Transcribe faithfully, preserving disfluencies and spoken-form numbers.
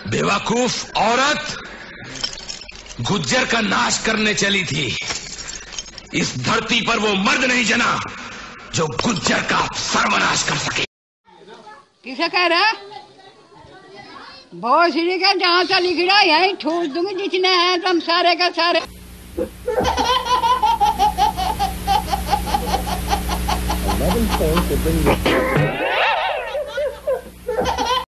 बेवकूफ औरत गुज्जर का नाश करने चली थी। इस धरती पर वो मर्द नहीं जना जो गुज्जर का सर्वनाश कर सके। किसे कह रहा? भोसड़ी का जहाँ से लिख रहा यही ठूस दूंगी जितने हैं तुम सारे का सारे। eleven phones will bring you